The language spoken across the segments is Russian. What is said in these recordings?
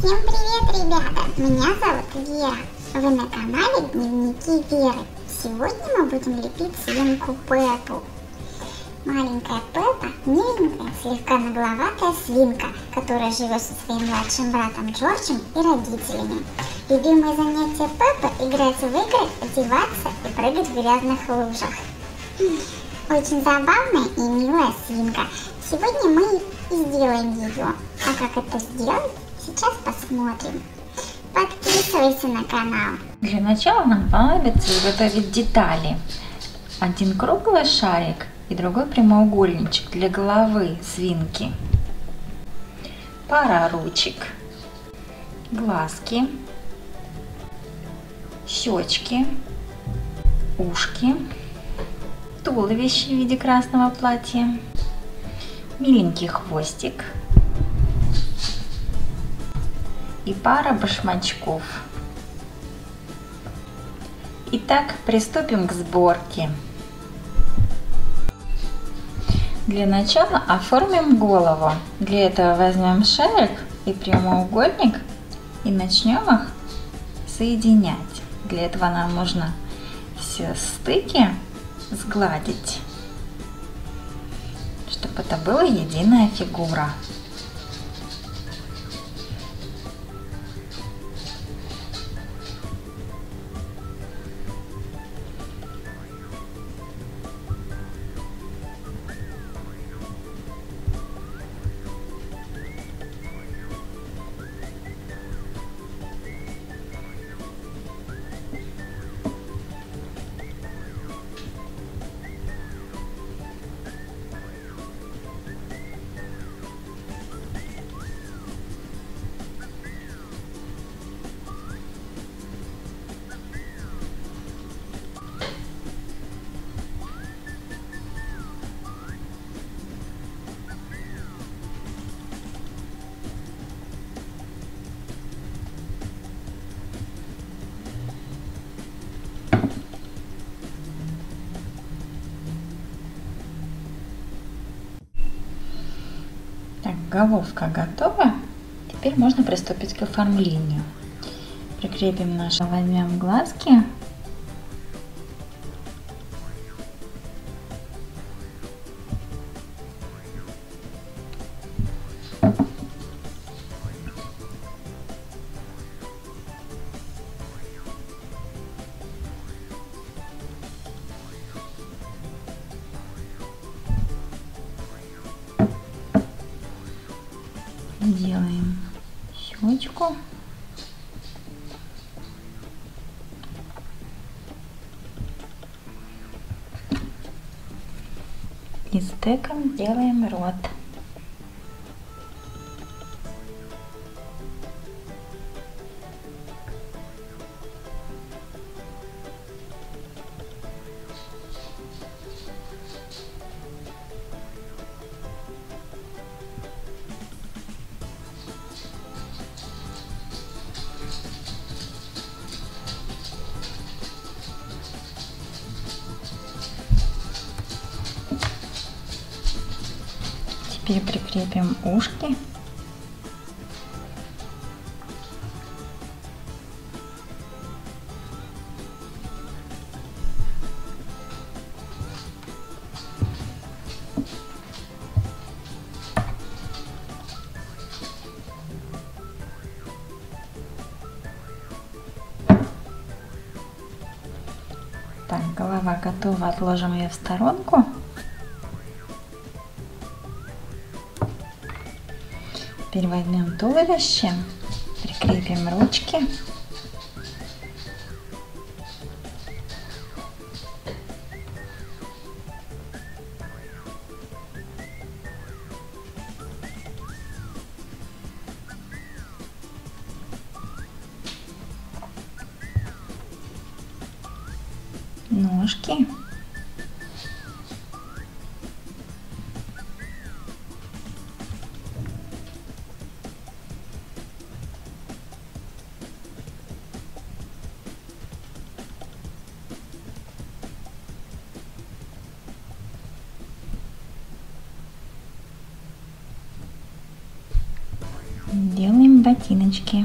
Всем привет, ребята! Меня зовут Вера. Вы на канале Дневники Веры. Сегодня мы будем лепить свинку Пеппу. Маленькая Пеппа – миленькая, слегка нагловатая свинка, которая живет со своим младшим братом Джорджем и родителями. Любимое занятие Пеппы – играть в игры, одеваться и прыгать в грязных лужах. Очень забавная и милая свинка. Сегодня мы и сделаем ее. А как это сделать, сейчас посмотрим. Подписывайся на канал. Для начала нам понадобится изготовить детали. Один круглый шарик и другой прямоугольничек для головы свинки. Пара ручек, глазки, щечки, ушки, туловище в виде красного платья, миленький хвостик и пара башмачков. Итак, приступим к сборке. Для начала оформим голову. Для этого возьмем шарик и прямоугольник и начнем их соединять. Для этого нам нужно все стыки сгладить, чтобы это была единая фигура. Так, головка готова. Теперь можно приступить к оформлению. Прикрепим наши, возьмем глазки. Делаем щечку. И стыком делаем рот. Теперь прикрепим ушки. Так, голова готова, отложим ее в сторонку. Теперь возьмем туловище, прикрепим ручки. Ножки. Делаем наденем ботиночки.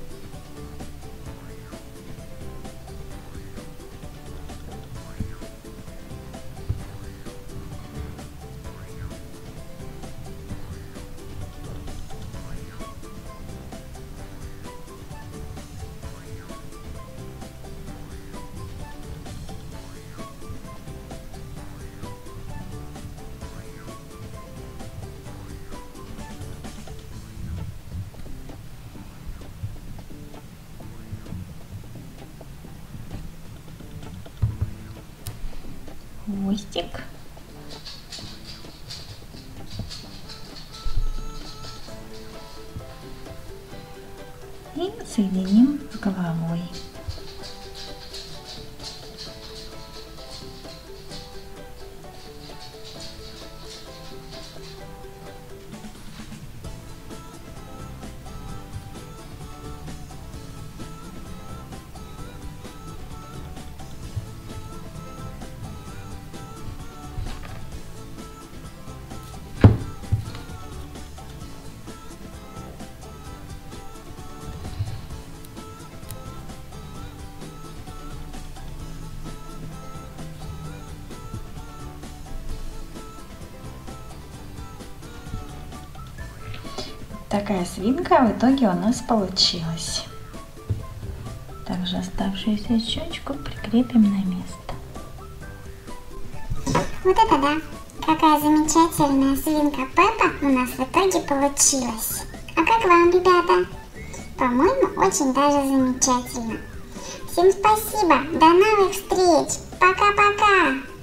Хвостик. И соединим с головой. Такая свинка в итоге у нас получилась. Также оставшуюся щечку прикрепим на место. Вот это да! Какая замечательная свинка Пеппа у нас в итоге получилась. А как вам, ребята? По-моему, очень даже замечательно. Всем спасибо, до новых встреч, пока-пока!